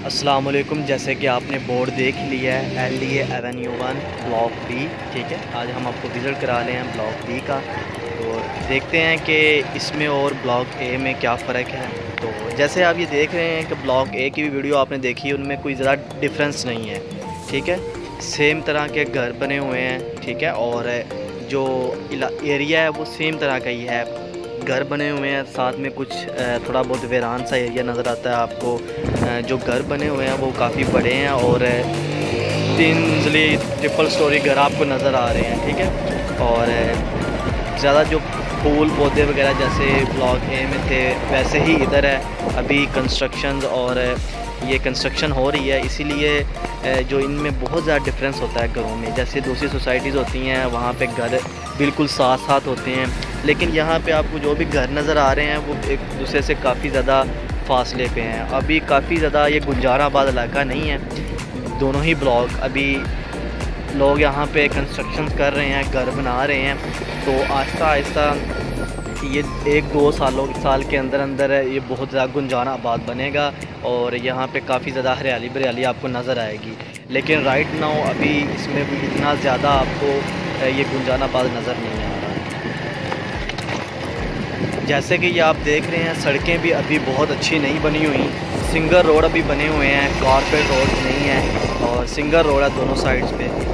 अस्सलाम वालेकुम। जैसे कि आपने बोर्ड देख लिया है LDA एवेन्यू 1 ब्लॉक बी, ठीक है। आज हम आपको विज़िट करा रहे हैं ब्लॉक बी का, तो देखते हैं कि इसमें और ब्लॉक ए में क्या फ़र्क है। तो जैसे आप ये देख रहे हैं कि ब्लॉक ए की भी वीडियो आपने देखी, उनमें कोई ज़्यादा डिफरेंस नहीं है, ठीक है। सेम तरह के घर बने हुए हैं, ठीक है, और जो एरिया है वो सेम तरह का ही है, घर बने हुए हैं। साथ में कुछ थोड़ा बहुत वीरान सा एरिया नज़र आता है आपको। जो घर बने हुए हैं वो काफ़ी बड़े हैं और 3 मंजिली ट्रिपल स्टोरी घर आपको नज़र आ रहे हैं, ठीक है। और ज़्यादा जो फूल पौधे वगैरह जैसे ब्लॉक ए में थे वैसे ही इधर है। अभी कंस्ट्रक्शंस और ये कंस्ट्रक्शन हो रही है, इसीलिए जो इनमें बहुत ज़्यादा डिफरेंस होता है घरों में। जैसे दूसरी सोसाइटीज़ होती हैं वहाँ पे घर बिल्कुल साथ साथ होते हैं, लेकिन यहाँ पे आपको जो भी घर नज़र आ रहे हैं वो एक दूसरे से काफ़ी ज़्यादा फासले पे हैं। अभी काफ़ी ज़्यादा ये गुंजाराबाद इलाका नहीं है, दोनों ही ब्लॉक अभी लोग यहाँ पे कंस्ट्रक्शन कर रहे हैं, घर बना रहे हैं। तो आहिस्ता आहिस्ता ये 1-2 साल के अंदर अंदर ये बहुत ज़्यादा गुंजाराबाद बनेगा और यहाँ पे काफ़ी ज़्यादा हरियाली भरियाली आपको नज़र आएगी। लेकिन राइट नाउ अभी इसमें भी इतना ज़्यादा आपको ये गुंजाराबाद नज़र नहीं आ रहा। जैसे कि ये आप देख रहे हैं, सड़कें भी अभी बहुत अच्छी नहीं बनी हुई। सिंगल रोड अभी बने हुए हैं, कारपेट रोड नहीं है और सिंगल रोड है दोनों साइड्स पे।